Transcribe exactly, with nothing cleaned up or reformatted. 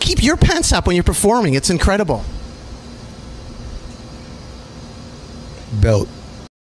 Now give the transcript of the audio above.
keep your pants up when you're performing. It's incredible. Belt.